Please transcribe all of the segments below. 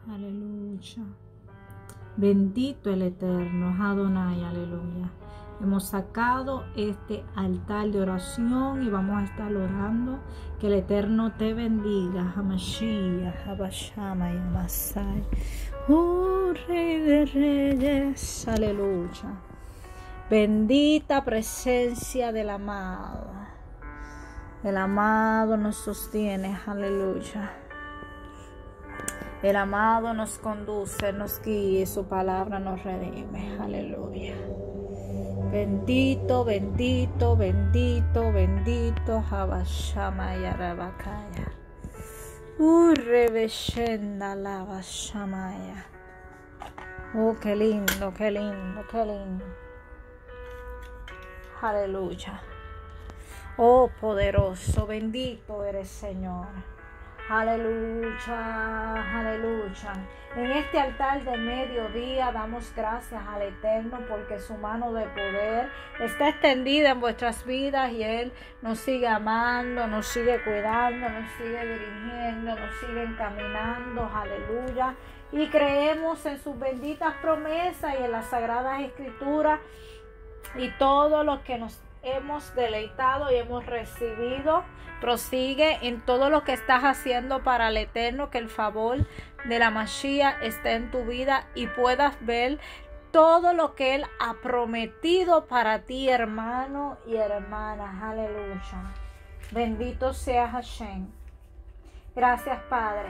Aleluya. Bendito el Eterno, Adonai, aleluya. Hemos sacado este altar de oración y vamos a estar orando. Que el Eterno te bendiga. Hamashiach, Habashama y Amasai. Rey de Reyes, aleluya. Bendita presencia del amado. El amado nos sostiene, aleluya. El amado nos conduce, nos guía, su palabra nos redime. Aleluya. Bendito, bendito, bendito, bendito. Habashamaya Rabakaya. Rebeshenda Lavashamaya. Oh, qué lindo, qué lindo, qué lindo. Aleluya. Oh, poderoso, bendito eres, Señor. Aleluya, aleluya. En este altar de mediodía damos gracias al Eterno porque su mano de poder está extendida en vuestras vidas y Él nos sigue amando, nos sigue cuidando, nos sigue dirigiendo, nos sigue encaminando. Aleluya. Y creemos en sus benditas promesas y en las sagradas escrituras y todo lo que nos hemos deleitado y hemos recibido. Prosigue en todo lo que estás haciendo para el Eterno, que el favor de la Mashiach esté en tu vida y puedas ver todo lo que Él ha prometido para ti, hermano y hermana. Aleluya. Bendito sea Hashem. Gracias, Padre.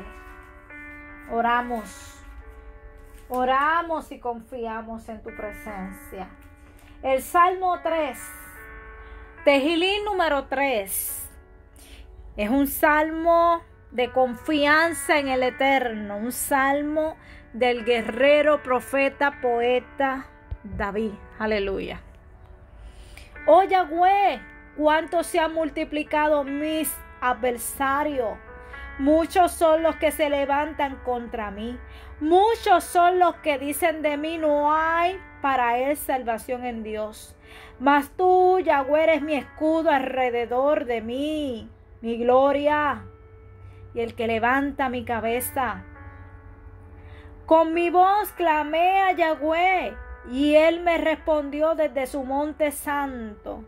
Oramos y confiamos en tu presencia. El Salmo 3. Tejilín número 3. Es un salmo de confianza en el Eterno. Un salmo del guerrero, profeta, poeta David. Aleluya. Oh Yahweh, cuánto se han multiplicado mis adversarios. Muchos son los que se levantan contra mí. Muchos son los que dicen de mí, no hay para él salvación en Dios. Mas tú, Yahweh, eres mi escudo alrededor de mí, mi gloria y el que levanta mi cabeza. Con mi voz clamé a Yahweh y él me respondió desde su monte santo.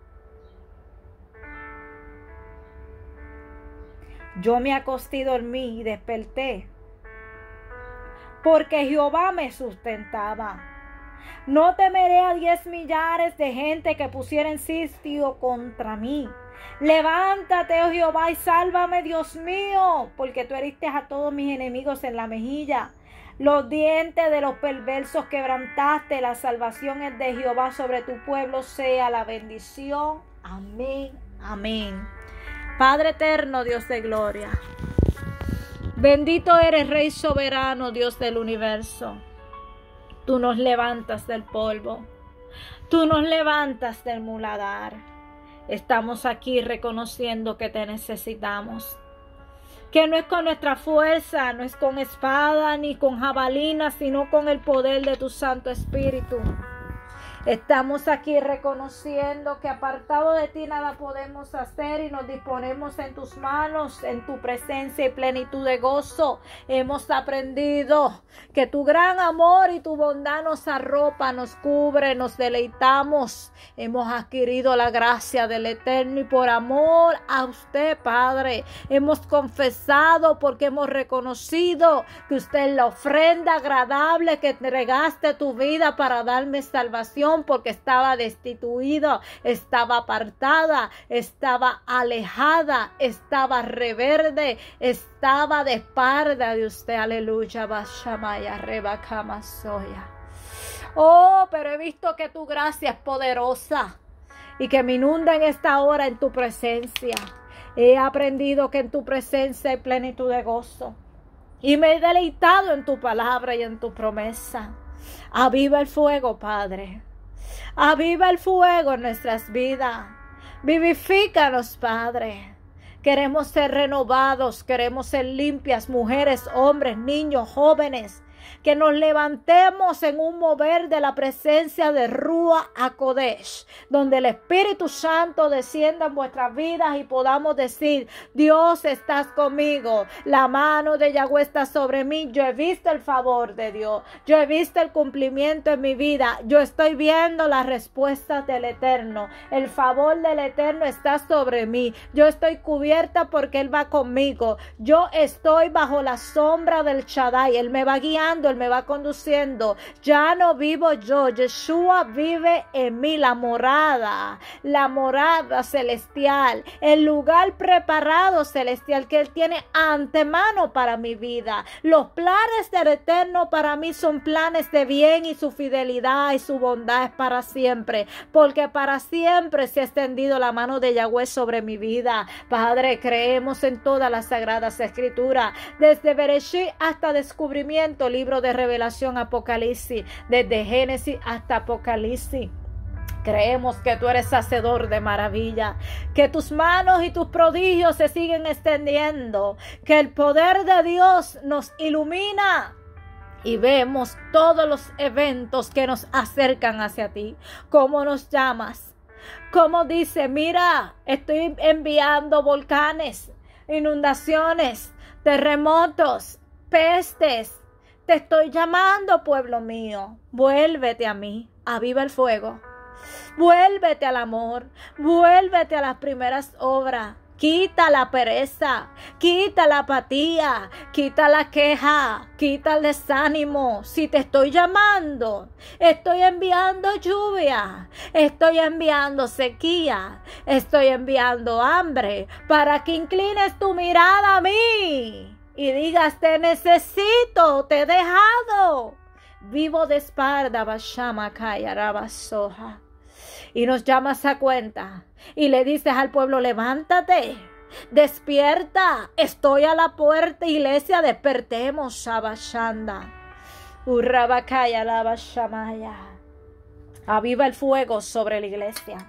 Yo me acosté y dormí y desperté, porque Jehová me sustentaba. No temeré a 10 millares de gente que pusieren sitio contra mí. Levántate, oh Jehová, y sálvame, Dios mío, porque tú heriste a todos mis enemigos en la mejilla. Los dientes de los perversos quebrantaste. La salvación es de Jehová, sobre tu pueblo sea la bendición. Amén, amén. Padre eterno, Dios de gloria. Bendito eres, Rey soberano, Dios del universo. Tú nos levantas del polvo. Tú nos levantas del muladar. Estamos aquí reconociendo que te necesitamos. Que no es con nuestra fuerza, no es con espada ni con jabalina, sino con el poder de tu Santo Espíritu. Estamos aquí reconociendo que apartado de ti nada podemos hacer y nos disponemos en tus manos, en tu presencia y plenitud de gozo. Hemos aprendido que tu gran amor y tu bondad nos arropa, nos cubre, nos deleitamos. Hemos adquirido la gracia del Eterno y por amor a usted, Padre, hemos confesado porque hemos reconocido que usted es la ofrenda agradable que entregaste tu vida para darme salvación, porque estaba destituida, estaba apartada, estaba alejada, estaba reverde, estaba de espalda de usted. Aleluya, Bashamaya, Rebakama Soya. Oh, pero he visto que tu gracia es poderosa y que me inunda en esta hora en tu presencia. He aprendido que en tu presencia hay plenitud de gozo y me he deleitado en tu palabra y en tu promesa. Aviva el fuego, Padre. Aviva el fuego en nuestras vidas. Vivifícanos, Padre. Queremos ser renovados, queremos ser limpias, mujeres, hombres, niños, jóvenes. que nos levantemos en un mover de la presencia de Ruach HaKodesh, donde el Espíritu Santo descienda en vuestras vidas y podamos decir: Dios, estás conmigo, la mano de Yahweh está sobre mí, yo he visto el favor de Dios, yo he visto el cumplimiento en mi vida, yo estoy viendo las respuestas del Eterno, el favor del Eterno está sobre mí, yo estoy cubierta porque Él va conmigo, yo estoy bajo la sombra del Shaddai, Él me va guiando, Él me va conduciendo, ya no vivo yo, Yeshua vive en mí, la morada celestial, el lugar preparado celestial que Él tiene antemano para mi vida. Los planes del Eterno para mí son planes de bien y su fidelidad y su bondad es para siempre, porque para siempre se ha extendido la mano de Yahweh sobre mi vida. Padre, creemos en todas las sagradas escrituras, desde Bereshit hasta descubrimiento, libro de Revelación, Apocalipsis, desde Génesis hasta Apocalipsis. Creemos que tú eres hacedor de maravilla, que tus manos y tus prodigios se siguen extendiendo, que el poder de Dios nos ilumina y vemos todos los eventos que nos acercan hacia ti. ¿Cómo nos llamas? Como dice: mira, estoy enviando volcanes, inundaciones, terremotos, pestes. Te estoy llamando, pueblo mío. Vuélvete a mí, aviva el fuego. Vuélvete al amor, vuélvete a las primeras obras. Quita la pereza, quita la apatía, quita la queja, quita el desánimo. Si te estoy llamando, estoy enviando lluvia, estoy enviando sequía, estoy enviando hambre para que inclines tu mirada a mí y digas: te necesito, te he dejado. Vivo de espalda, Bashama Kaya Rabasoja. Y nos llamas a cuenta y le dices al pueblo: levántate, despierta, estoy a la puerta, iglesia, despertemos, Shabashanda. Urrabakaya Labashamaya. Aviva el fuego sobre la iglesia.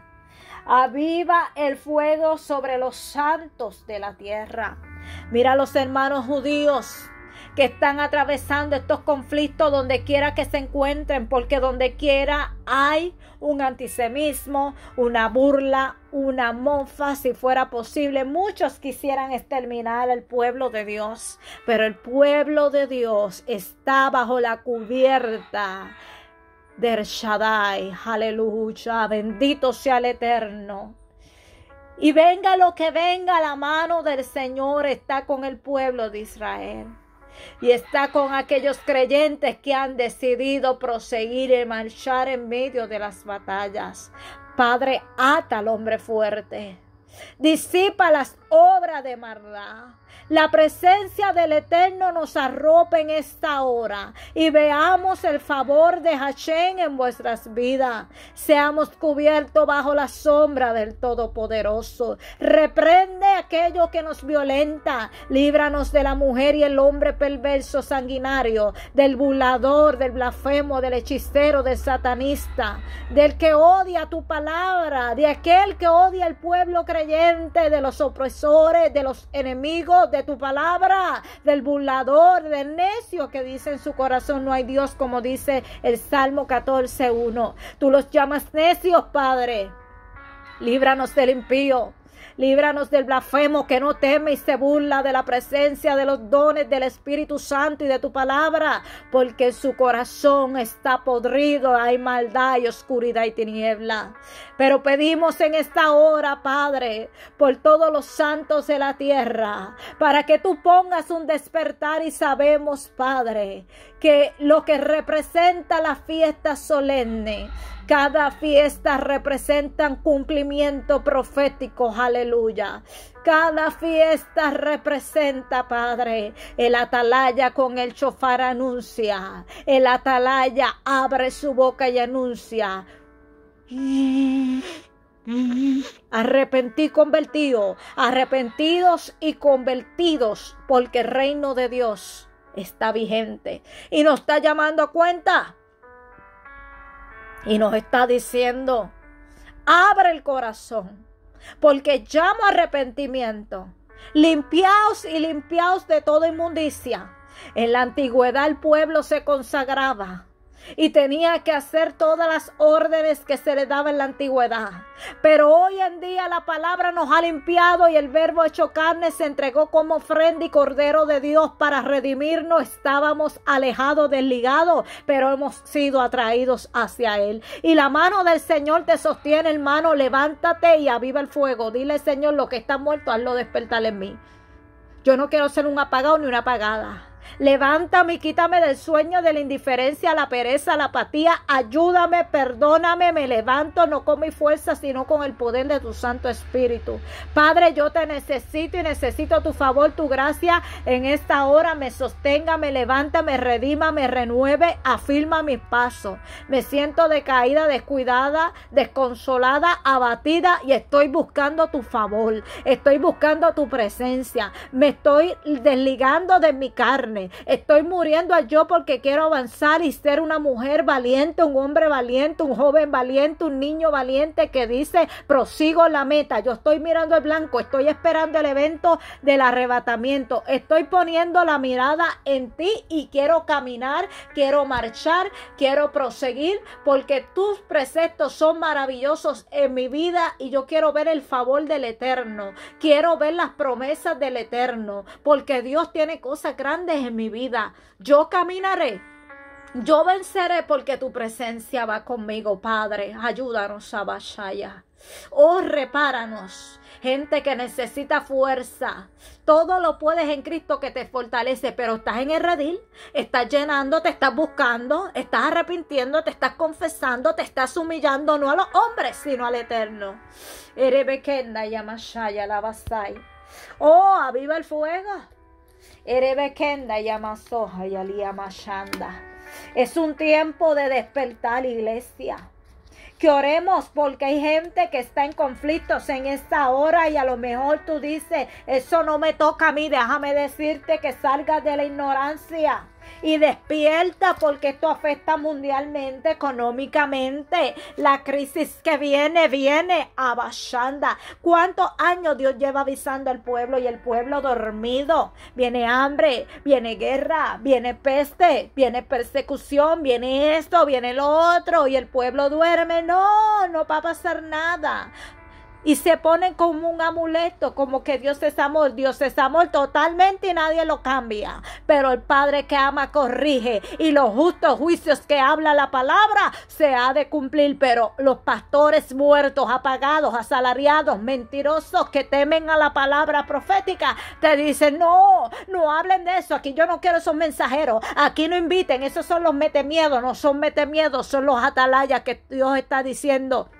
Aviva el fuego sobre los santos de la tierra. Mira a los hermanos judíos que están atravesando estos conflictos donde quiera que se encuentren, porque donde quiera hay un antisemitismo, una burla, una mofa. Si fuera posible, muchos quisieran exterminar al pueblo de Dios, pero el pueblo de Dios está bajo la cubierta del Shaddai. Aleluya, bendito sea el Eterno. Y venga lo que venga, la mano del Señor está con el pueblo de Israel. Y está con aquellos creyentes que han decidido proseguir y marchar en medio de las batallas. Padre, ata al hombre fuerte. Disipa las obras de maldad. La presencia del Eterno nos arropa en esta hora y veamos el favor de Hashem en vuestras vidas. Seamos cubiertos bajo la sombra del Todopoderoso. Reprende aquello que nos violenta. Líbranos de la mujer y el hombre perverso sanguinario, del burlador, del blasfemo, del hechicero, del satanista, del que odia tu palabra, de aquel que odia al pueblo creyente, de los opresores, de los enemigos de tu palabra, del burlador, del necio que dice en su corazón: no hay Dios, como dice el Salmo 14:1. Tú los llamas necios, Padre. Líbranos del impío. Líbranos del blasfemo que no teme y se burla de la presencia, de los dones del Espíritu Santo y de tu palabra, porque en su corazón está podrido, hay maldad y oscuridad y tiniebla. Pero pedimos en esta hora, Padre, por todos los santos de la tierra, para que tú pongas un despertar, y sabemos, Padre, que lo que representa la fiesta solemne, cada fiesta representa un cumplimiento profético, aleluya. Cada fiesta representa, Padre, el atalaya con el shofar anuncia. El atalaya abre su boca y anuncia: arrepentidos y convertidos, porque el reino de Dios está vigente y nos está llamando a cuenta. Y nos está diciendo: abre el corazón, porque llamo a arrepentimiento. Limpiaos y limpiaos de toda inmundicia. En la antigüedad el pueblo se consagraba y tenía que hacer todas las órdenes que se le daba en la antigüedad. Pero hoy en día la palabra nos ha limpiado y el verbo hecho carne se entregó como ofrenda y cordero de Dios para redimirnos. Estábamos alejados, desligados, pero hemos sido atraídos hacia Él. Y la mano del Señor te sostiene, hermano. Levántate y aviva el fuego. Dile, Señor, lo que está muerto, hazlo despertar en mí. Yo no quiero ser un apagado ni una apagada. Levántame y quítame del sueño, de la indiferencia, la pereza, la apatía. Ayúdame, perdóname, me levanto no con mi fuerza, sino con el poder de tu Santo Espíritu. Padre, yo te necesito y necesito tu favor, tu gracia. En esta hora me sostenga, me levanta, me redima, me renueve, afirma mis pasos. Me siento decaída, descuidada, desconsolada, abatida y estoy buscando tu favor. Estoy buscando tu presencia. Me estoy desligando de mi carne. Estoy muriendo a yo porque quiero avanzar y ser una mujer valiente, un hombre valiente, un joven valiente, un niño valiente que dice, prosigo la meta. Yo estoy mirando el blanco, estoy esperando el evento del arrebatamiento. Estoy poniendo la mirada en ti y quiero caminar, quiero marchar, quiero proseguir porque tus preceptos son maravillosos en mi vida y yo quiero ver el favor del Eterno. Quiero ver las promesas del Eterno porque Dios tiene cosas grandes en mi vida. Yo caminaré, yo venceré porque tu presencia va conmigo, Padre. Ayúdanos a Bashaya. Oh, repáranos. Gente que necesita fuerza. Todo lo puedes en Cristo que te fortalece, pero estás en el redil, estás llenando, te estás buscando, estás arrepintiendo, te estás confesando, te estás humillando, no a los hombres, sino al Eterno. Erebekenda Yamashaya Lavasai. Oh, aviva el fuego. Erebekenda Yamasoja y Aliamashanda. Es un tiempo de despertar, iglesia. Que oremos porque hay gente que está en conflictos en esta hora y a lo mejor tú dices, eso no me toca a mí. Déjame decirte que salgas de la ignorancia y despierta porque esto afecta mundialmente, económicamente. La crisis que viene abashanda. ¿Cuántos años Dios lleva avisando al pueblo y el pueblo dormido? Viene hambre, viene guerra, viene peste, viene persecución, viene esto, viene lo otro y el pueblo duerme. No va a pasar nada. Y se ponen como un amuleto, como que Dios es amor. Dios es amor totalmente y nadie lo cambia. Pero el Padre que ama corrige y los justos juicios que habla la palabra se ha de cumplir. Pero los pastores muertos, apagados, asalariados, mentirosos que temen a la palabra profética, te dicen, no hablen de eso. Aquí yo no quiero esos mensajeros. Aquí no inviten. Esos son los metemiedos. No son metemiedos, son los atalayas que Dios está diciendo.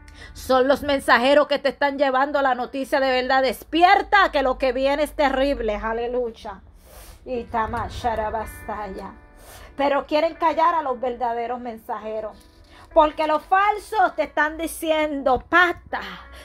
Son los mensajeros que te están llevando la noticia de verdad. Despierta que lo que viene es terrible. Aleluya. Y tamasharabastaya. Pero quieren callar a los verdaderos mensajeros. Porque los falsos te están diciendo, pacta,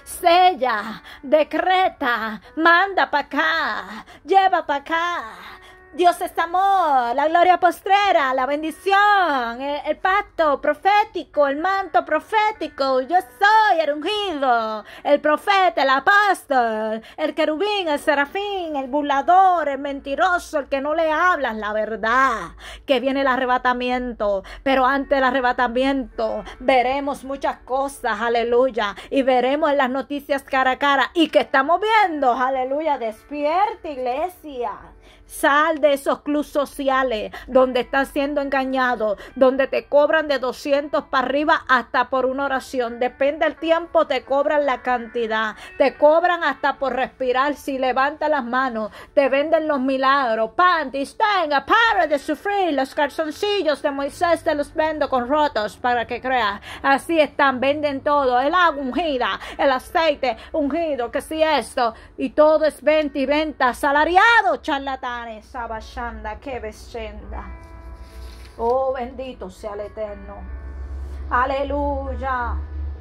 sella, decreta, manda para acá, lleva para acá. Dios es amor, la gloria postrera, la bendición, el pacto profético, el manto profético. Yo soy el ungido, el profeta, el apóstol, el querubín, el serafín, el burlador, el mentiroso, el que no le hablas la verdad. Que viene el arrebatamiento, pero antes del arrebatamiento veremos muchas cosas, aleluya. Y veremos en las noticias cara a cara. ¿Y que estamos viendo? Aleluya, despierta, iglesia. Sal de esos clubes sociales donde estás siendo engañado, donde te cobran de 200 para arriba hasta por una oración. Depende del tiempo, te cobran la cantidad. Te cobran hasta por respirar. Si levantas las manos, te venden los milagros. Panties, tenga, para de sufrir. Los calzoncillos de Moisés te los vendo con rotos para que creas. Así están, venden todo. El agua ungida, el aceite ungido, que si esto. Y todo es venta y venta. Asalariado, charlatán. Sabashanda, que besenda. Oh, bendito sea el Eterno. Aleluya.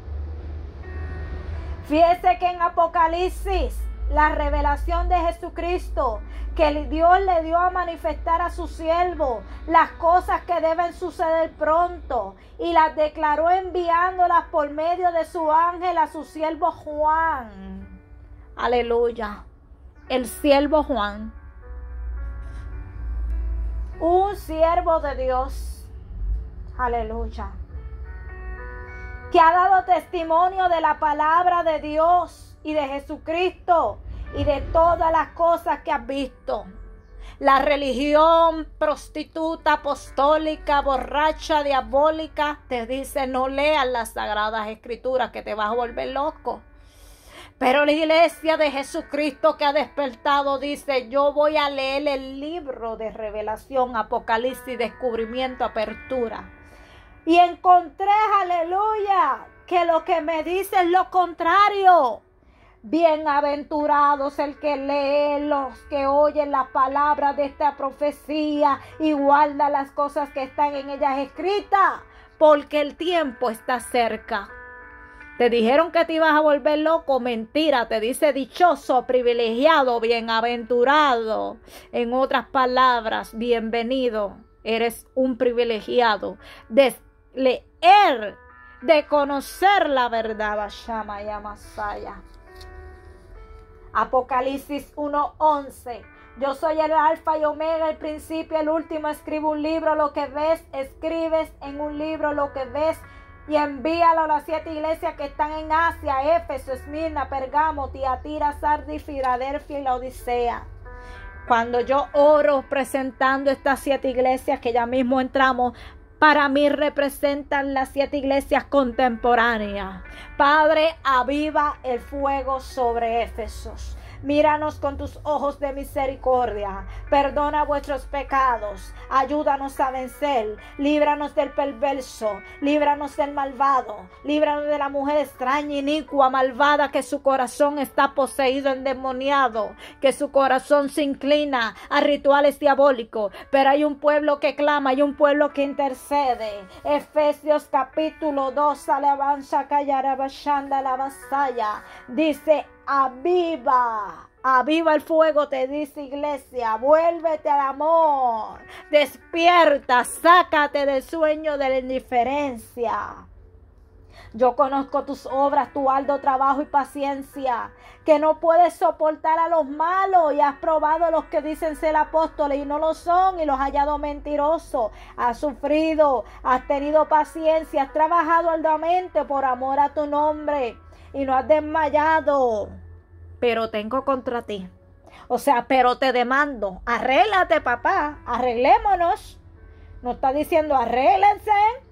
Fíjese que en Apocalipsis, la revelación de Jesucristo, que Dios le dio a manifestar a su siervo las cosas que deben suceder pronto, y las declaró enviándolas por medio de su ángel a su siervo Juan. Aleluya. El siervo Juan. un siervo de Dios, aleluya, que ha dado testimonio de la palabra de Dios y de Jesucristo y de todas las cosas que has visto. La religión prostituta, apostólica, borracha, diabólica, te dice no leas las sagradas escrituras que te vas a volver loco. Pero la iglesia de Jesucristo que ha despertado dice, yo voy a leer el libro de revelación, apocalipsis, descubrimiento, apertura. Y encontré, aleluya, que lo que me dice es lo contrario. Bienaventurados el que lee, los que oyen las palabras de esta profecía y guarda las cosas que están en ellas escritas, porque el tiempo está cerca. Te dijeron que te ibas a volver loco, mentira, te dice dichoso, privilegiado, bienaventurado. En otras palabras, bienvenido, eres un privilegiado de leer, de conocer la verdad. Bashama y Amasaya. Apocalipsis 1:11. Yo soy el alfa y omega, el principio, el último. Escribe un libro lo que ves, escribes en un libro lo que ves y envíalo a las 7 iglesias que están en Asia, Éfeso, Esmirna, Pergamo, Tiatira, Sardis, Filadelfia y la Odisea. Cuando yo oro presentando estas 7 iglesias que ya mismo entramos, para mí representan las 7 iglesias contemporáneas. Padre, aviva el fuego sobre Éfesos. Míranos con tus ojos de misericordia. Perdona vuestros pecados. Ayúdanos a vencer. Líbranos del perverso. Líbranos del malvado. Líbranos de la mujer extraña, inicua, malvada, que su corazón está poseído, endemoniado. Que su corazón se inclina a rituales diabólicos. Pero hay un pueblo que clama, hay un pueblo que intercede. Efesios capítulo 2, alabanza, callarabashanda, la vasalla. Dice, aviva, aviva el fuego, te dice iglesia, vuélvete al amor, despierta, sácate del sueño de la indiferencia. Yo conozco tus obras, tu arduo trabajo y paciencia, que no puedes soportar a los malos y has probado a los que dicen ser apóstoles y no lo son y los has hallado mentirosos. Has sufrido, has tenido paciencia, has trabajado arduamente por amor a tu nombre y no has desmayado. Pero tengo contra ti. O sea, pero te demando. Arréglate, papá. Arreglémonos. No está diciendo arréglense.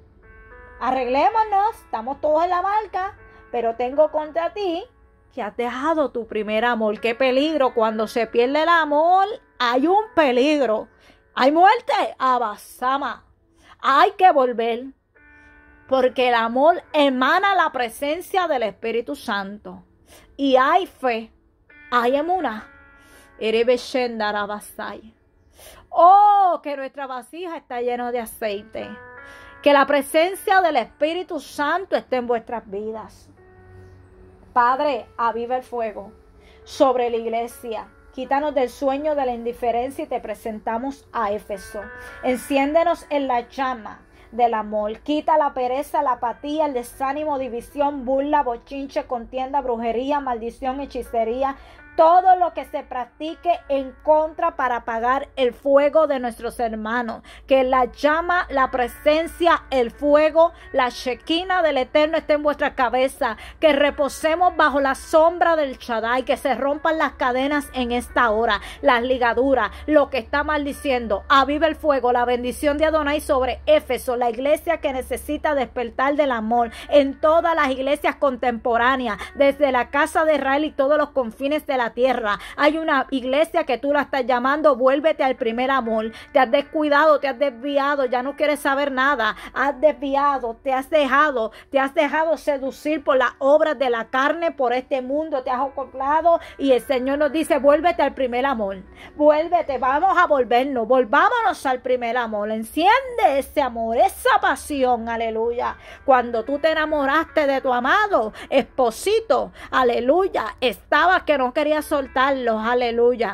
Arreglémonos. Estamos todos en la marca. Pero tengo contra ti que has dejado tu primer amor. Qué peligro. Cuando se pierde el amor, hay un peligro. Hay muerte. Abasama. Hay que volver. Porque el amor emana la presencia del Espíritu Santo. Y hay fe. Hay emuná. Oh, que nuestra vasija está llena de aceite. Que la presencia del Espíritu Santo esté en vuestras vidas. Padre, aviva el fuego sobre la iglesia. Quítanos del sueño de la indiferencia y te presentamos a Éfeso. Enciéndenos en la llama del amor. Quita la pereza, la apatía, el desánimo, división, burla, bochinche, contienda, brujería, maldición, hechicería. Todo lo que se practique en contra para apagar el fuego de nuestros hermanos. Que la llama, la presencia, el fuego, la Shekinah del Eterno esté en vuestra cabeza. Que reposemos bajo la sombra del Shaddai. Que se rompan las cadenas en esta hora. Las ligaduras, lo que está maldiciendo. Aviva el fuego, la bendición de Adonai sobre Éfeso. La iglesia que necesita despertar del amor. En todas las iglesias contemporáneas. Desde la casa de Israel y todos los confines de la tierra. Hay una iglesia que tú la estás llamando, vuélvete al primer amor. Te has descuidado, te has desviado, ya no quieres saber nada. Has desviado, te has dejado seducir por las obras de la carne, por este mundo, te has acoplado y el Señor nos dice, vuélvete al primer amor. Vuélvete, vamos a volvernos, volvámonos al primer amor. Enciende ese amor, esa pasión, aleluya. Cuando tú te enamoraste de tu amado esposito, aleluya, estabas que no querías soltarlos, aleluya.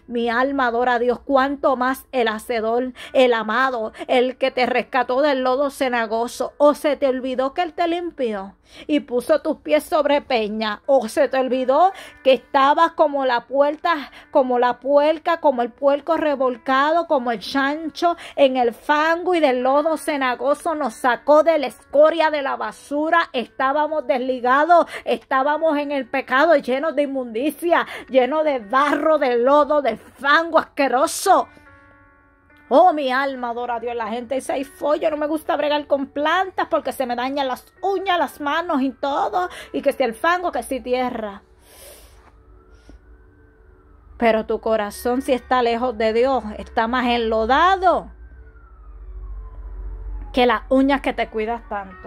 Mi alma adora a Dios. Cuánto más el hacedor, el amado, el que te rescató del lodo cenagoso. ¿O se te olvidó que Él te limpió y puso tus pies sobre peña? ¿O se te olvidó que estabas como la puerca, como el puerco revolcado, como el chancho en el fango y del lodo cenagoso? Nos sacó de la escoria, de la basura. Estábamos desligados, estábamos en el pecado, llenos de inmundicia, llenos de barro, de lodo, de fango asqueroso. Oh, mi alma adora a Dios. La gente dice, ay, yo no me gusta bregar con plantas porque se me dañan las uñas, las manos y todo. Y que si el fango, que si tierra. Pero tu corazón, si está lejos de Dios, está más enlodado que las uñas que te cuidas tanto.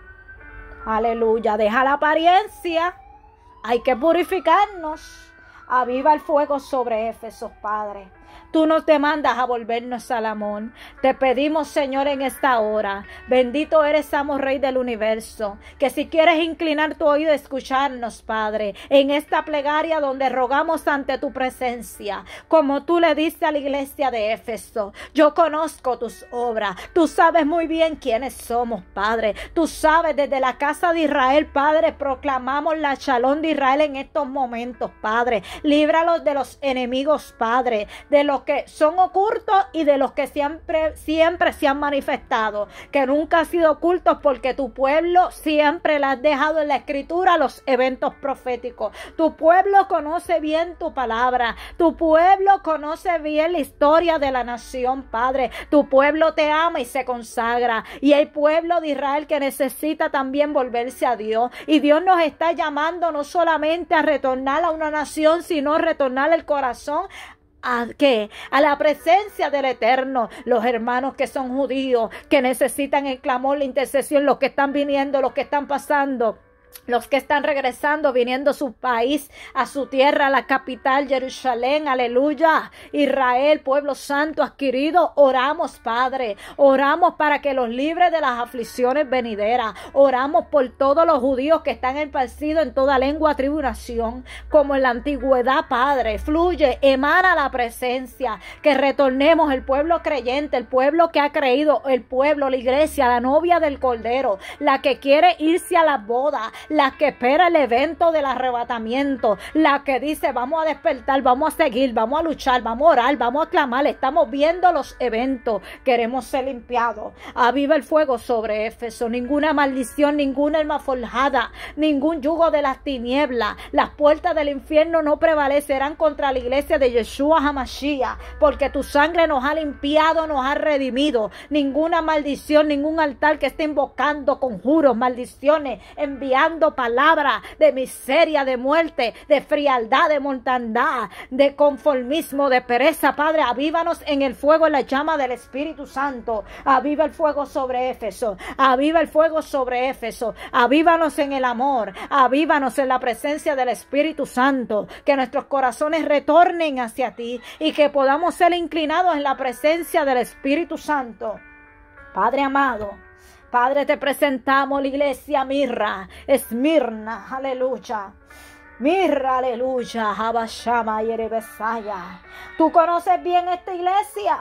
Aleluya. Deja la apariencia. Hay que purificarnos. Aviva el fuego sobre Éfeso, Padre. Tú nos demandas a volvernos al amor. Te pedimos, Señor, en esta hora. Bendito eres, amo Rey del universo. Que si quieres inclinar tu oído a escucharnos, Padre, en esta plegaria donde rogamos ante tu presencia, como tú le diste a la iglesia de Éfeso. Yo conozco tus obras. Tú sabes muy bien quiénes somos, Padre. Tú sabes, desde la casa de Israel, Padre, proclamamos la Shalom de Israel en estos momentos, Padre. Líbralos de los enemigos, Padre, de los que son ocultos y de los que siempre se han manifestado, que nunca han sido ocultos, porque tu pueblo siempre le has dejado en la escritura los eventos proféticos. Tu pueblo conoce bien tu palabra, tu pueblo conoce bien la historia de la nación, Padre. Tu pueblo te ama y se consagra, y hay pueblo de Israel que necesita también volverse a Dios, y Dios nos está llamando no solamente a retornar a una nación, sino retornar el corazón ¿a qué? A la presencia del Eterno. Los hermanos que son judíos, que necesitan el clamor, la intercesión, los que están viniendo, los que están pasando, los que están regresando, viniendo a su país, a su tierra, a la capital, Jerusalén, aleluya. Israel, pueblo santo adquirido, oramos, Padre. Oramos para que los libres de las aflicciones venideras. Oramos por todos los judíos que están esparcidos en toda lengua, tribu y nación, como en la antigüedad, Padre. Fluye, emana la presencia. Que retornemos el pueblo creyente, el pueblo que ha creído, el pueblo, la iglesia, la novia del Cordero, la que quiere irse a las bodas, la que espera el evento del arrebatamiento, la que dice, vamos a despertar, vamos a seguir, vamos a luchar, vamos a orar, vamos a clamar. Estamos viendo los eventos, queremos ser limpiados. Aviva el fuego sobre Éfeso. Ninguna maldición, ninguna alma forjada, ningún yugo de las tinieblas, las puertas del infierno no prevalecerán contra la iglesia de Yeshua HaMashiach, porque tu sangre nos ha limpiado, nos ha redimido. Ninguna maldición, ningún altar que esté invocando conjuros, maldiciones, enviando palabras de miseria, de muerte, de frialdad, de mortandad, de conformismo, de pereza, Padre. Avívanos en el fuego, en la llama del Espíritu Santo. Aviva el fuego sobre Éfeso. Aviva el fuego sobre Éfeso. Avívanos en el amor. Avívanos en la presencia del Espíritu Santo. Que nuestros corazones retornen hacia ti y que podamos ser inclinados en la presencia del Espíritu Santo. Padre amado, Padre, te presentamos la iglesia Mirra, Esmirna, aleluya. Mirra, aleluya, Habashama y Erebesaya. Tú conoces bien esta iglesia.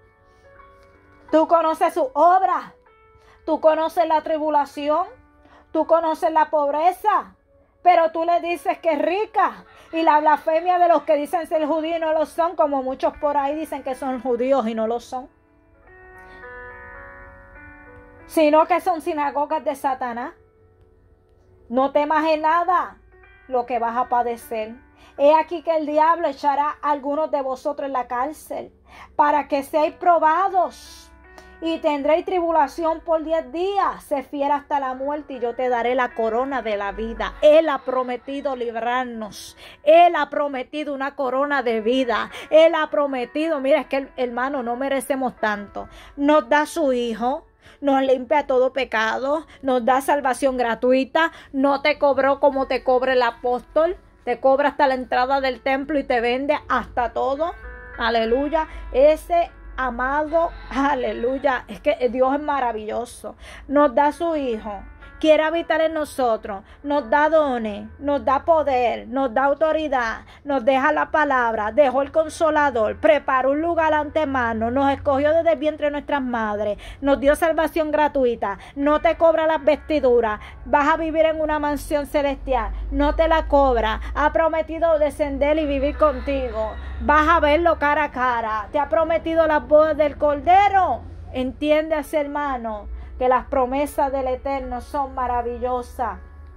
Tú conoces su obra. Tú conoces la tribulación. Tú conoces la pobreza. Pero tú le dices que es rica. Y la blasfemia de los que dicen ser judíos y no lo son, como muchos por ahí dicen que son judíos y no lo son, sino que son sinagogas de Satanás. No temas en nada lo que vas a padecer. He aquí que el diablo echará a algunos de vosotros en la cárcel, para que seáis probados, y tendréis tribulación por 10 días. Sé fiel hasta la muerte, y yo te daré la corona de la vida. Él ha prometido librarnos. Él ha prometido una corona de vida. Él ha prometido, mira, es que hermano, no merecemos tanto. Nos da su Hijo. Nos limpia todo pecado, nos da salvación gratuita, no te cobró como te cobra el apóstol, te cobra hasta la entrada del templo y te vende hasta todo, aleluya. Ese amado, aleluya, es que Dios es maravilloso, nos da su Hijo, quiere habitar en nosotros, nos da dones, nos da poder, nos da autoridad, nos deja la palabra, dejó el Consolador, preparó un lugar antemano, nos escogió desde el vientre de nuestras madres, nos dio salvación gratuita, no te cobra las vestiduras, vas a vivir en una mansión celestial, no te la cobra, ha prometido descender y vivir contigo, vas a verlo cara a cara, te ha prometido las bodas del Cordero. Entiendas, hermano, que las promesas del Eterno son maravillosas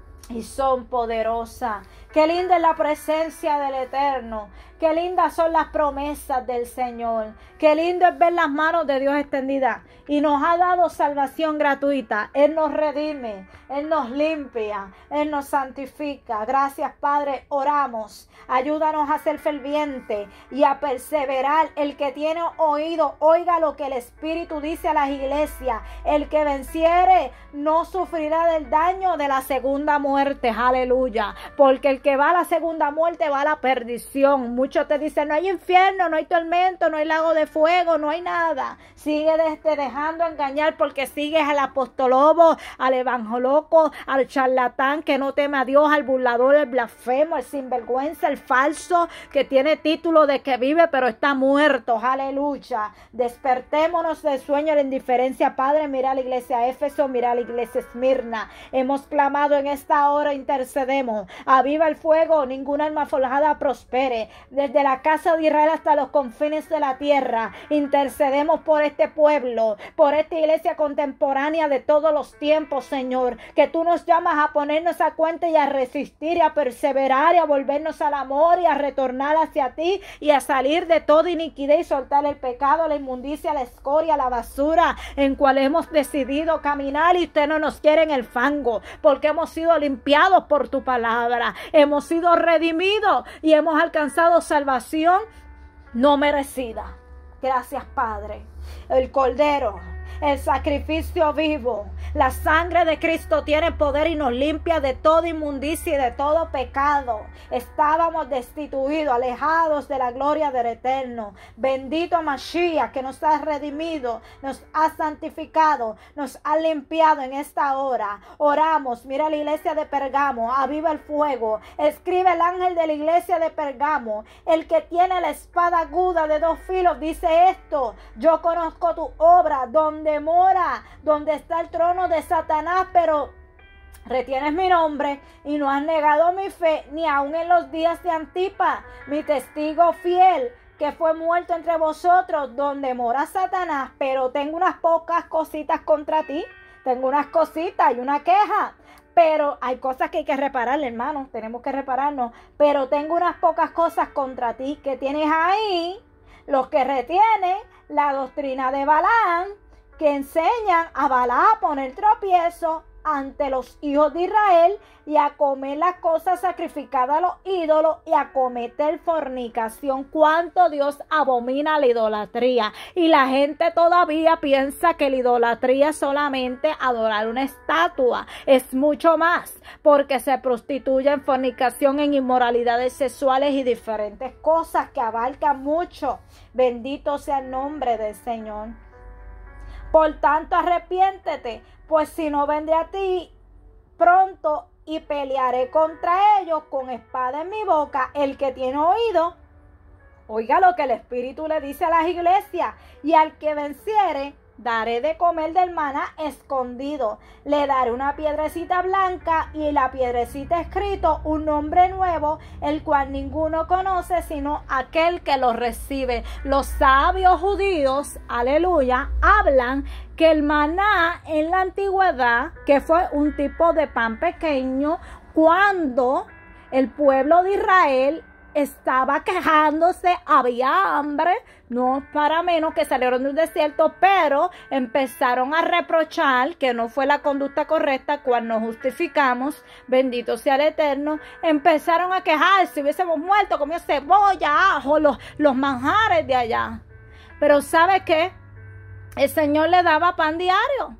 y son poderosas. Qué linda es la presencia del Eterno. Qué lindas son las promesas del Señor. Qué lindo es ver las manos de Dios extendidas. Y nos ha dado salvación gratuita. Él nos redime. Él nos limpia. Él nos santifica. Gracias, Padre. Oramos. Ayúdanos a ser fervientes y a perseverar. El que tiene oído, oiga lo que el Espíritu dice a las iglesias. El que venciere no sufrirá del daño de la segunda muerte. Aleluya. Porque el que va a la segunda muerte va a la perdición. Muchos te dicen, no hay infierno, no hay tormento, no hay lago de fuego, no hay nada. Sigue dejando engañar porque sigues al apostolobo, al evangeloco, al charlatán que no teme a Dios, al burlador, al blasfemo, al sinvergüenza, el falso que tiene título de que vive pero está muerto. Aleluya. Despertémonos del sueño de la indiferencia, Padre. Mira a la iglesia Éfeso, mira a la iglesia Esmirna. Hemos clamado en esta hora, intercedemos. Aviva el fuego, ninguna alma forjada prospere. Desde la casa de Israel hasta los confines de la tierra, intercedemos por este pueblo, por esta iglesia contemporánea de todos los tiempos, Señor, que tú nos llamas a ponernos a cuenta y a resistir y a perseverar y a volvernos al amor y a retornar hacia ti y a salir de toda iniquidad y soltar el pecado, la inmundicia, la escoria, la basura en cual hemos decidido caminar y usted no nos quiere en el fango porque hemos sido limpiados por tu palabra, hemos sido redimidos y hemos alcanzado salvación no merecida. Gracias, Padre. El Cordero, el sacrificio vivo, la sangre de Cristo tiene poder y nos limpia de toda inmundicia y de todo pecado. Estábamos destituidos, alejados de la gloria del Eterno. Bendito Mashiach, que nos ha redimido, nos ha santificado, nos ha limpiado en esta hora. Oramos, mira la iglesia de Pergamo, aviva el fuego. Escribe el ángel de la iglesia de Pergamo, el que tiene la espada aguda de 2 filos, dice esto: yo conozco tu obra, donde mora, donde está el trono de Satanás, pero retienes mi nombre y no has negado mi fe, ni aun en los días de Antipa, mi testigo fiel, que fue muerto entre vosotros, donde mora Satanás. Pero tengo unas pocas cositas contra ti, tengo unas cositas y una queja. Pero hay cosas que hay que reparar, hermanos, tenemos que repararnos. Pero tengo unas pocas cosas contra ti, que tienes ahí los que retienen la doctrina de Balaam, que enseñan a Balaam a poner tropiezo ante los hijos de Israel y a comer las cosas sacrificadas a los ídolos y a cometer fornicación. Cuánto Dios abomina la idolatría, y la gente todavía piensa que la idolatría es solamente adorar una estatua. Es mucho más, porque se prostituye en fornicación, en inmoralidades sexuales y diferentes cosas que abarcan mucho. Bendito sea el nombre del Señor. Por tanto, arrepiéntete, pues si no, vendré a ti pronto y pelearé contra ellos con espada en mi boca. El que tiene oído, oiga lo que el Espíritu le dice a las iglesias. Y al que venciere, daré de comer del maná escondido. Le daré una piedrecita blanca y la piedrecita escrito un nombre nuevo, el cual ninguno conoce sino aquel que lo recibe. Los sabios judíos, aleluya, hablan que el maná en la antigüedad, que fue un tipo de pan pequeño, cuando el pueblo de Israel estaba quejándose, había hambre, no para menos que salieron del desierto, pero empezaron a reprochar que no fue la conducta correcta, cual nos justificamos, bendito sea el Eterno. Empezaron a quejarse, si hubiésemos muerto, comió cebolla, ajo, los manjares de allá. Pero ¿sabe qué? El Señor le daba pan diario.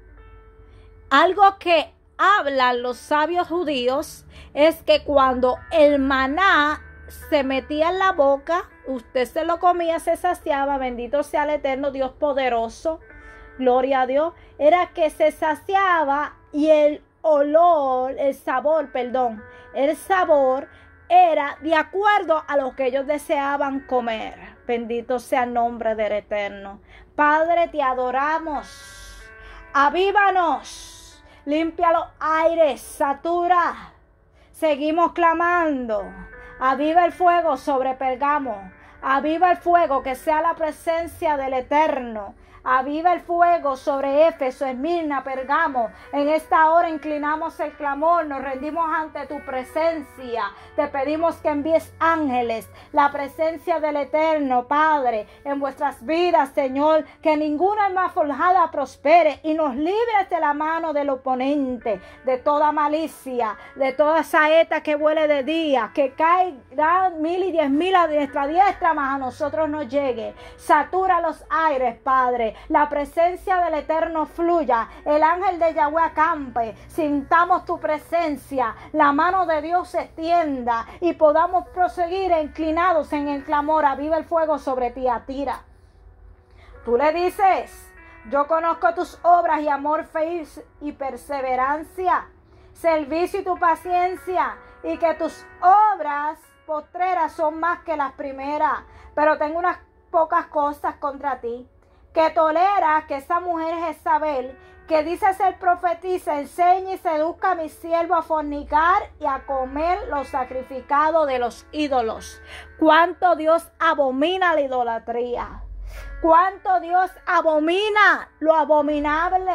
Algo que hablan los sabios judíos es que cuando el maná se metía en la boca, usted se lo comía, se saciaba, bendito sea el Eterno, Dios poderoso, gloria a Dios, era que se saciaba y el el sabor era de acuerdo a lo que ellos deseaban comer. Bendito sea el nombre del Eterno. Padre, te adoramos. Avívanos. Limpia los aires. Satura. Seguimos clamando. Aviva el fuego sobre Pergamo. Aviva el fuego, que sea la presencia del Eterno. Aviva el fuego sobre Éfeso, Esmirna, Pergamo. En esta hora inclinamos el clamor, nos rendimos ante tu presencia. Te pedimos que envíes ángeles, la presencia del Eterno, Padre, en vuestras vidas, Señor. Que ninguna arma forjada prospere y nos libres de la mano del oponente, de toda malicia, de toda saeta que vuele de día, que caerán 1000 y 10,000 a nuestra diestra, mas a nosotros no llegue. Satura los aires, Padre. La presencia del Eterno fluya. El ángel de Yahweh acampe. Sintamos tu presencia. La mano de Dios se extienda y podamos proseguir inclinados en el clamor. Aviva el fuego sobre Tiatira. Tú le dices: yo conozco tus obras y amor, fe y perseverancia, servicio y tu paciencia, y que tus obras postreras son más que las primeras. Pero tengo unas pocas cosas contra ti, que tolera que esa mujer Jezabel, que dice ser profetisa, enseñe y seduzca a mi siervo a fornicar y a comer los sacrificados de los ídolos. Cuánto Dios abomina la idolatría. Cuánto Dios abomina lo abominable.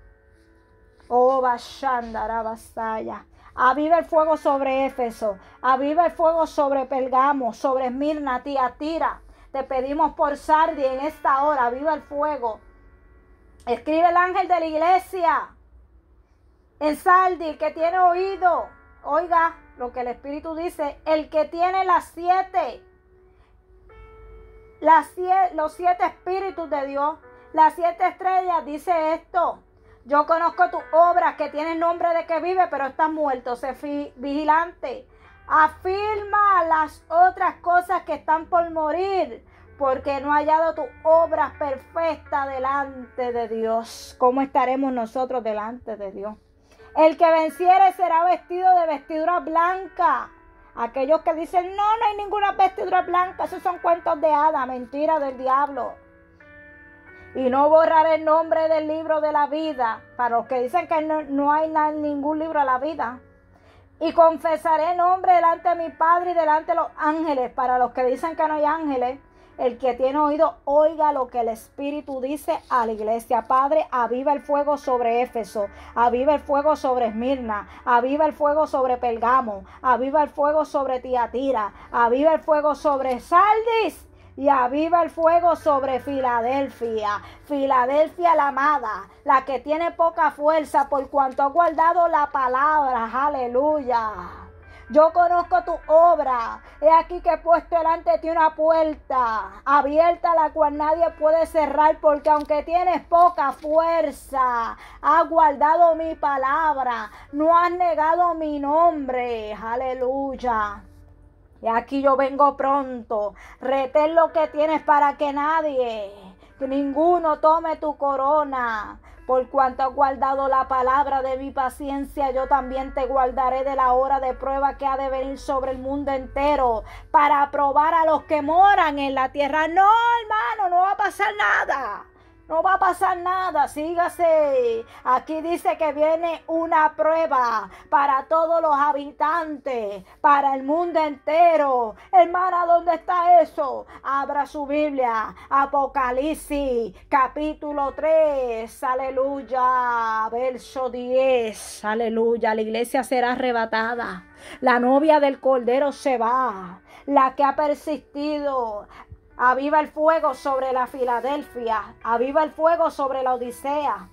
Oh, Bashandara Basaya. Aviva el fuego sobre Éfeso. Aviva el fuego sobre Pergamo, sobre Esmirna, Tiatira. Te pedimos por Sardi en esta hora. Aviva el fuego. Escribe el ángel de la iglesia en Sardi, el que tiene oído, oiga lo que el Espíritu dice. El que tiene los 7 espíritus de Dios, las 7 estrellas, dice esto: yo conozco tus obras, que tienes nombre de que vive, pero estás muerto. Sé vigilante. Afirma las otras cosas que están por morir, porque no ha hallado tu obra perfecta delante de Dios. ¿Cómo estaremos nosotros delante de Dios? El que venciere será vestido de vestidura blanca. Aquellos que dicen: no hay ninguna vestidura blanca, esos son cuentos de hadas, mentira del diablo. Y no borraré el nombre del libro de la vida, para los que dicen que no hay ningún libro de la vida. Y confesaré nombre delante de mi Padre y delante de los ángeles. Para los que dicen que no hay ángeles, el que tiene oído, oiga lo que el Espíritu dice a la iglesia. Padre, aviva el fuego sobre Éfeso. Aviva el fuego sobre Esmirna. Aviva el fuego sobre Pergamo. Aviva el fuego sobre Tiatira. Aviva el fuego sobre Sardis. Y aviva el fuego sobre Filadelfia. Filadelfia la amada, la que tiene poca fuerza por cuanto ha guardado la palabra. Aleluya. Yo conozco tu obra. He aquí que he puesto delante de ti una puerta abierta, la cual nadie puede cerrar, porque aunque tienes poca fuerza, has guardado mi palabra. No has negado mi nombre. Aleluya. Y aquí yo vengo pronto. Retén lo que tienes para que ninguno tome tu corona. Por cuanto has guardado la palabra de mi paciencia, yo también te guardaré de la hora de prueba que ha de venir sobre el mundo entero, para probar a los que moran en la tierra. No, hermano, no va a pasar nada. No va a pasar nada, sígase. Aquí dice que viene una prueba para todos los habitantes, para el mundo entero. Hermana, ¿dónde está eso? Abra su Biblia. Apocalipsis, capítulo 3. Aleluya. Verso 10. Aleluya. La iglesia será arrebatada. La novia del Cordero se va. La que ha persistido. Aviva el fuego sobre la Filadelfia. Aviva el fuego sobre la Odisea.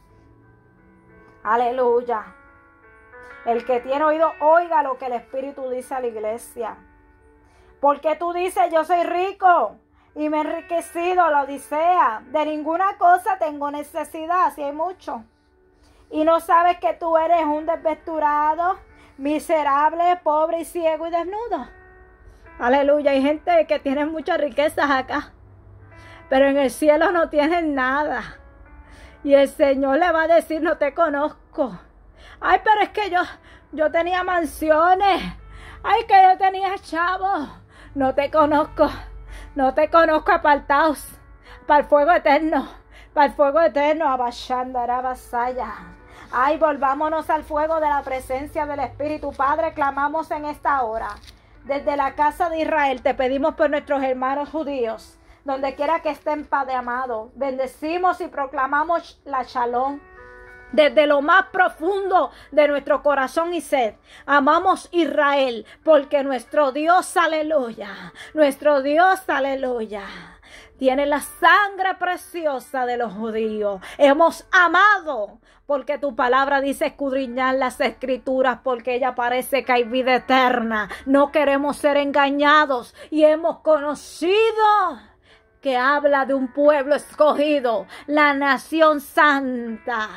Aleluya. El que tiene oído, oiga lo que el Espíritu dice a la iglesia. Porque tú dices: yo soy rico y me he enriquecido, la Odisea. De ninguna cosa tengo necesidad, si hay mucho. Y no sabes que tú eres un desventurado, miserable, pobre y ciego y desnudo. Aleluya. Hay gente que tiene muchas riquezas acá, pero en el cielo no tienen nada. Y el Señor le va a decir: no te conozco. Ay, pero es que yo tenía mansiones. Ay, que yo tenía chavos. No te conozco. No te conozco, apartaos para el fuego eterno. Para el fuego eterno. Abashandara basaya. Ay, volvámonos al fuego de la presencia del Espíritu. Padre, clamamos en esta hora. Desde la casa de Israel te pedimos por nuestros hermanos judíos. Donde quiera que estén, Padre amado. Bendecimos y proclamamos la shalom. Desde lo más profundo de nuestro corazón y sed, amamos Israel, porque nuestro Dios, aleluya, nuestro Dios, aleluya, tiene la sangre preciosa de los judíos. Hemos amado, porque tu palabra dice escudriñar las escrituras, porque ella parece que hay vida eterna. No queremos ser engañados y hemos conocido que habla de un pueblo escogido, la nación santa,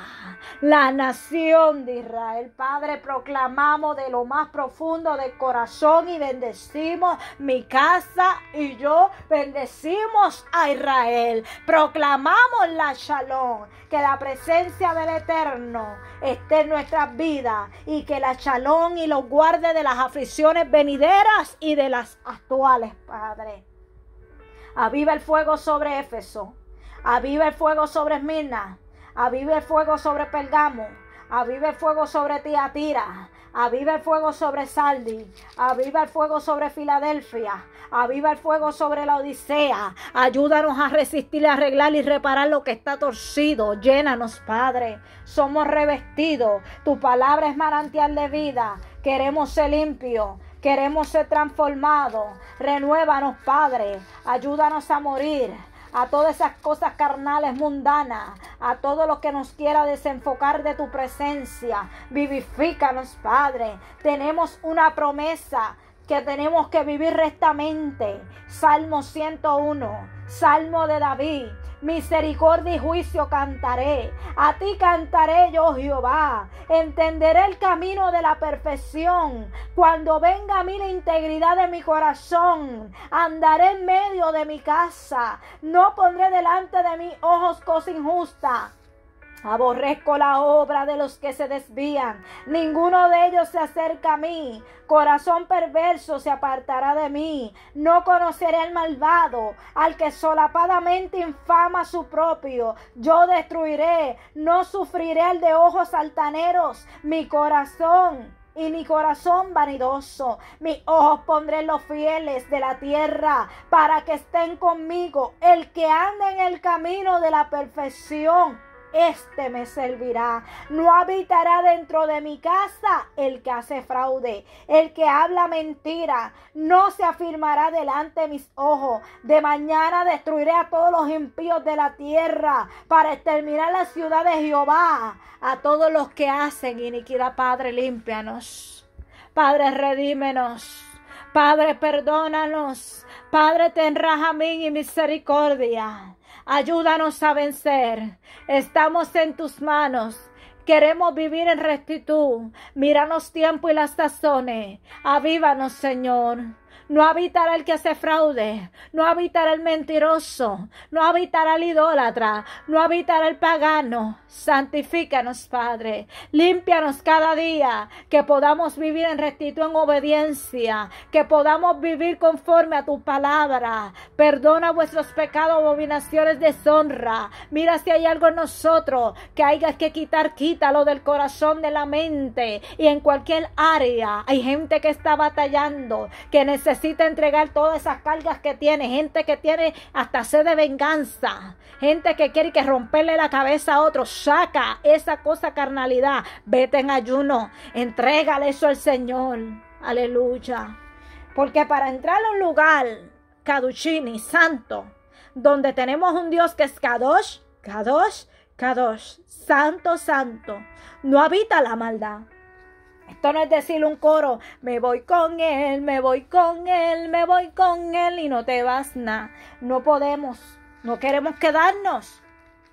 la nación de Israel. Padre, proclamamos de lo más profundo del corazón y bendecimos mi casa y yo, bendecimos a Israel. Proclamamos la shalom, que la presencia del Eterno esté en nuestras vidas y que la shalom y los guarde de las aflicciones venideras y de las actuales, Padre. Aviva el fuego sobre Éfeso. Aviva el fuego sobre Esmirna. Aviva el fuego sobre Pergamo. Aviva el fuego sobre Tiatira. Aviva el fuego sobre Sardi. Aviva el fuego sobre Filadelfia. Aviva el fuego sobre la Odisea. Ayúdanos a resistir, a arreglar y reparar lo que está torcido. Llénanos, Padre. Somos revestidos. Tu palabra es manantial de vida. Queremos ser limpios. Queremos ser transformados. Renuévanos, Padre. Ayúdanos a morir a todas esas cosas carnales mundanas, a todo lo que nos quiera desenfocar de tu presencia. Vivifícanos, Padre. Tenemos una promesa que tenemos que vivir rectamente. Salmo 101, Salmo de David. Misericordia y juicio cantaré. A ti cantaré yo, Jehová. Entenderé el camino de la perfección. Cuando venga a mí la integridad de mi corazón, andaré en medio de mi casa. No pondré delante de mí ojos cosa injusta. Aborrezco la obra de los que se desvían. Ninguno de ellos se acerca a mí. Corazón perverso se apartará de mí. No conoceré al malvado, al que solapadamente infama a su propio. Yo destruiré. No sufriré el de ojos altaneros. Mi corazón vanidoso. Mis ojos pondré en los fieles de la tierra, para que estén conmigo. El que anda en el camino de la perfección, este me servirá. No habitará dentro de mi casa el que hace fraude, el que habla mentira. No se afirmará delante de mis ojos. De mañana destruiré a todos los impíos de la tierra, para exterminar la ciudad de Jehová. A todos los que hacen iniquidad, Padre, límpianos. Padre, redímenos. Padre, perdónanos. Padre, ten rajamín y misericordia. Ayúdanos a vencer. Estamos en tus manos. Queremos vivir en rectitud. Míranos tiempo y las sazones. Avívanos, Señor. No habitará el que hace fraude, no habitará el mentiroso, no habitará el idólatra, no habitará el pagano. Santifícanos, Padre, límpianos cada día, que podamos vivir en rectitud, en obediencia, que podamos vivir conforme a tu palabra. Perdona vuestros pecados, abominaciones, deshonra. Mira si hay algo en nosotros que hayas que quitar, quítalo del corazón, de la mente y en cualquier área. Hay gente que está batallando, que necesita entregar todas esas cargas que tiene, gente que tiene hasta sed de venganza, gente que quiere que romperle la cabeza a otro. Saca esa cosa, carnalidad, vete en ayuno, entrégale eso al Señor. Aleluya. Porque para entrar a un lugar Kadushini, santo, donde tenemos un Dios que es Kadosh, Kadosh, Kadosh, santo, santo, no habita la maldad. Esto no es decir un coro, me voy con él, me voy con él, me voy con él y no te vas nada. No podemos, no queremos quedarnos.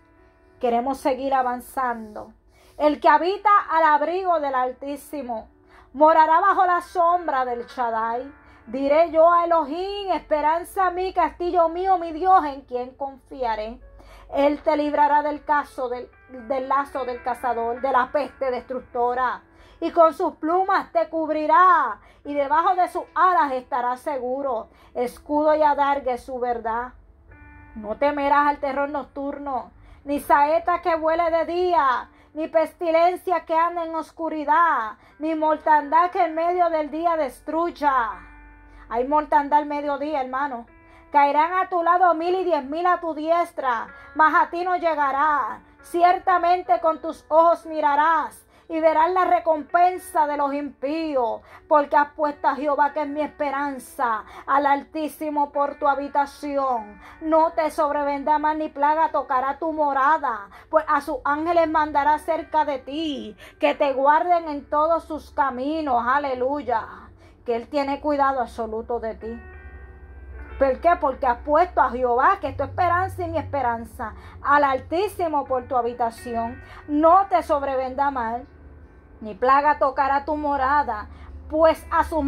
Queremos seguir avanzando. El que habita al abrigo del Altísimo morará bajo la sombra del Shaddai. Diré yo a Elohim, esperanza mi castillo mío, mi Dios, en quien confiaré. Él te librará del del lazo del cazador, de la peste destructora. Y con sus plumas te cubrirá, y debajo de sus alas estarás seguro. Escudo y adarga es su verdad. No temerás al terror nocturno, ni saeta que vuele de día, ni pestilencia que anda en oscuridad, ni mortandad que en medio del día destruya. Hay mortandad al mediodía, hermano. Caerán a tu lado 1000 y 10,000 a tu diestra, mas a ti no llegará. Ciertamente con tus ojos mirarás y verás la recompensa de los impíos, porque has puesto a Jehová, que es mi esperanza, al Altísimo por tu habitación. No te sobrevendrá mal ni plaga tocará tu morada, pues a sus ángeles mandará cerca de ti, que te guarden en todos sus caminos. Aleluya. Que Él tiene cuidado absoluto de ti. ¿Por qué? Porque has puesto a Jehová, que es tu esperanza y mi esperanza, al Altísimo por tu habitación. No te sobrevendrá mal, ni plaga tocará tu morada, pues a sus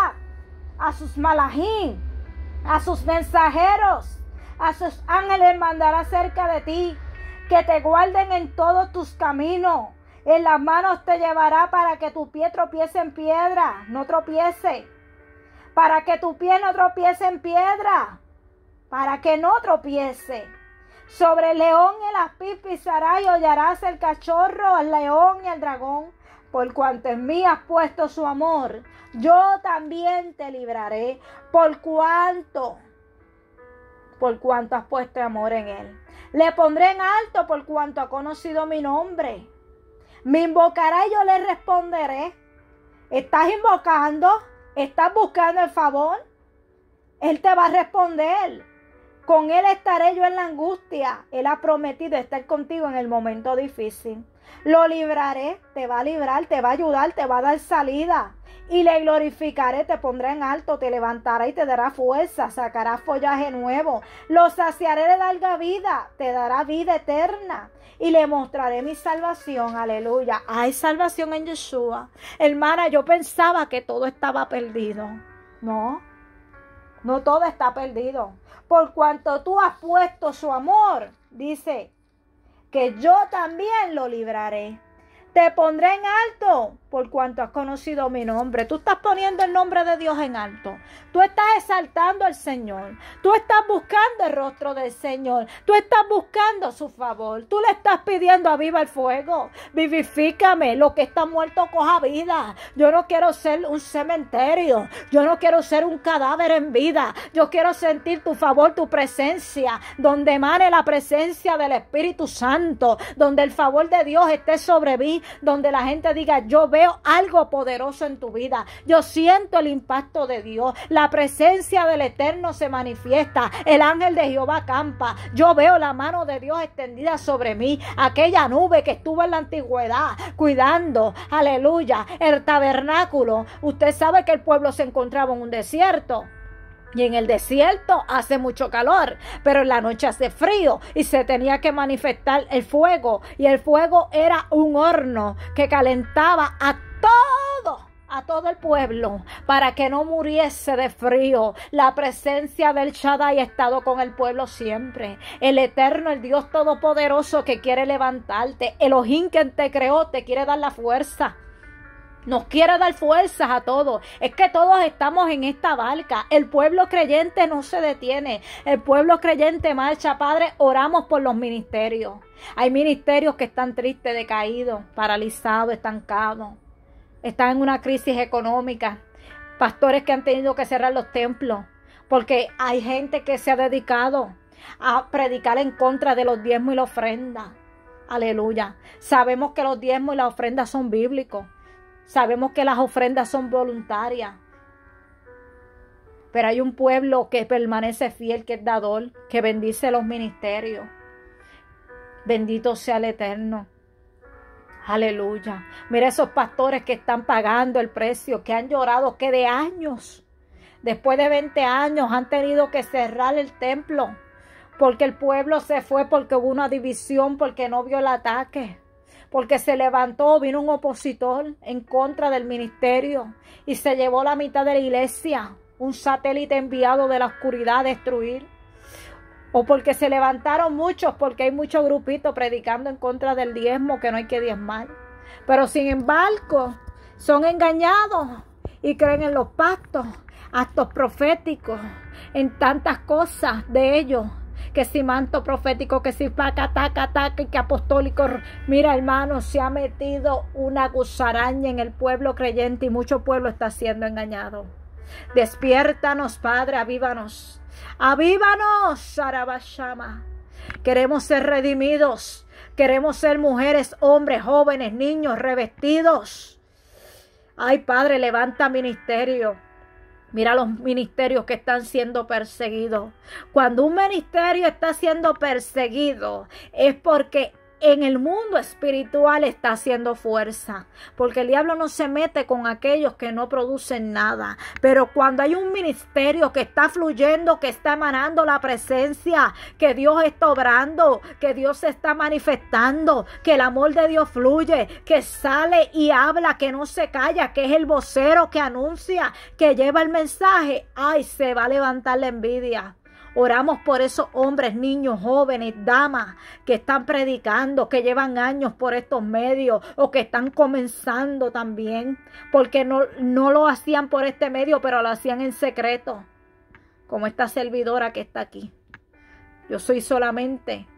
malajín, a sus mensajeros, a sus ángeles mandará cerca de ti, que te guarden en todos tus caminos. En las manos te llevará para que tu pie tropiece en piedra, no tropiece. Para que tu pie no tropiece en piedra, para que no tropiece. Sobre el león y el aspid pisarás y hollarás el cachorro, el león y el dragón. Por cuanto en mí has puesto su amor, yo también te libraré. Por cuanto has puesto amor en él. Le pondré en alto por cuanto ha conocido mi nombre. Me invocará y yo le responderé. ¿Estás invocando? ¿Estás buscando el favor? Él te va a responder. Con Él estaré yo en la angustia. Él ha prometido estar contigo en el momento difícil. Lo libraré, te va a librar, te va a ayudar, te va a dar salida. Y le glorificaré, te pondré en alto, te levantará y te dará fuerza, sacará follaje nuevo. Lo saciaré de larga vida, te dará vida eterna. Y le mostraré mi salvación, aleluya. Hay salvación en Yeshua. Hermana, yo pensaba que todo estaba perdido. No todo está perdido. Por cuanto tú has puesto su amor, dice, que yo también lo libraré. Te pondré en alto por cuanto has conocido mi nombre. Tú estás poniendo el nombre de Dios en alto. Tú estás exaltando al Señor. Tú estás buscando el rostro del Señor. Tú estás buscando su favor. Tú le estás pidiendo: aviva el fuego. Vivifícame. Lo que está muerto coja vida. Yo no quiero ser un cementerio. Yo no quiero ser un cadáver en vida. Yo quiero sentir tu favor, tu presencia. Donde emane la presencia del Espíritu Santo. Donde el favor de Dios esté sobre mí. Donde la gente diga: yo veo algo poderoso en tu vida. Yo siento el impacto de Dios. La presencia del Eterno se manifiesta. El ángel de Jehová acampa. Yo veo la mano de Dios extendida sobre mí. Aquella nube que estuvo en la antigüedad cuidando, aleluya, el tabernáculo. Usted sabe que el pueblo se encontraba en un desierto. Y en el desierto hace mucho calor, pero en la noche hace frío y se tenía que manifestar el fuego. Y el fuego era un horno que calentaba a todo el pueblo para que no muriese de frío. La presencia del Shaddai ha estado con el pueblo siempre. El Eterno, el Dios Todopoderoso que quiere levantarte. Elohim, quien te creó, te quiere dar la fuerza. Nos quiere dar fuerzas a todos. Es que todos estamos en esta barca. El pueblo creyente no se detiene. El pueblo creyente marcha. Padre, oramos por los ministerios. Hay ministerios que están tristes, decaídos, paralizados, estancados. Están en una crisis económica. Pastores que han tenido que cerrar los templos. Porque hay gente que se ha dedicado a predicar en contra de los diezmos y la ofrenda. Aleluya. Sabemos que los diezmos y la ofrenda son bíblicos. Sabemos que las ofrendas son voluntarias. Pero hay un pueblo que permanece fiel, que es dador, que bendice los ministerios. Bendito sea el Eterno. Aleluya. Mira esos pastores que están pagando el precio, que han llorado, que de años, después de 20 años, han tenido que cerrar el templo. Porque el pueblo se fue, porque hubo una división, porque no vio el ataque. Porque se levantó, vino un opositor en contra del ministerio y se llevó la mitad de la iglesia. Un satélite enviado de la oscuridad a destruir. o porque se levantaron muchos, porque hay muchos grupitos predicando en contra del diezmo, que no hay que diezmar. Pero sin embargo, son engañados y creen en los pactos, actos proféticos, en tantas cosas de ellos, que si manto profético, que si paca, taca, taca, que apostólico. Mira, hermano, se ha metido una gusaraña en el pueblo creyente y mucho pueblo está siendo engañado. Despiértanos, Padre, avívanos. Avívanos, Sarabashama. Queremos ser redimidos. Queremos ser mujeres, hombres, jóvenes, niños, revestidos. Ay, Padre, levanta ministerio. Mira los ministerios que están siendo perseguidos. Cuando un ministerio está siendo perseguido es porque en el mundo espiritual está haciendo fuerza, porque el diablo no se mete con aquellos que no producen nada. Pero cuando hay un ministerio que está fluyendo, que está emanando la presencia, que Dios está obrando, que Dios se está manifestando, que el amor de Dios fluye, que sale y habla, que no se calla, que es el vocero que anuncia, que lleva el mensaje, ay, se va a levantar la envidia. Oramos por esos hombres, niños, jóvenes, damas que están predicando, que llevan años por estos medios o que están comenzando también, porque no lo hacían por este medio, pero lo hacían en secreto, como esta servidora que está aquí. Yo soy solamente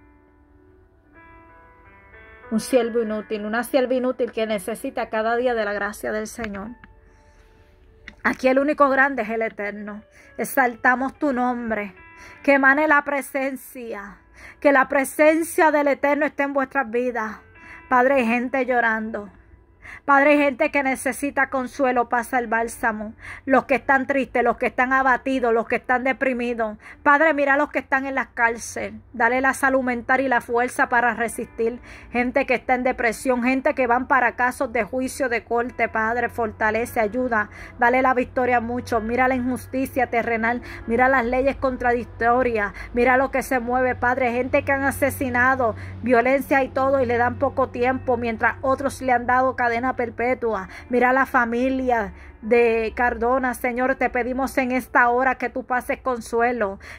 un siervo inútil, una sierva inútil que necesita cada día de la gracia del Señor. Aquí el único grande es el Eterno. Exaltamos tu nombre. Que emane la presencia. Que la presencia del Eterno esté en vuestras vidas. Padre, hay gente llorando. Padre, hay gente que necesita consuelo, pasa el bálsamo. Los que están tristes, los que están abatidos, los que están deprimidos. Padre, mira a los que están en las cárceles. Dale la salud mental y la fuerza para resistir. Gente que está en depresión, gente que van para casos de juicio, de corte. Padre, fortalece, ayuda. Dale la victoria a muchos. Mira la injusticia terrenal. Mira las leyes contradictorias. Mira lo que se mueve, Padre. Gente que han asesinado, violencia y todo, y le dan poco tiempo, mientras otros le han dado cadena perpetua. Mira la familia de Cardona, Señor, te pedimos en esta hora que tú pases consuelo,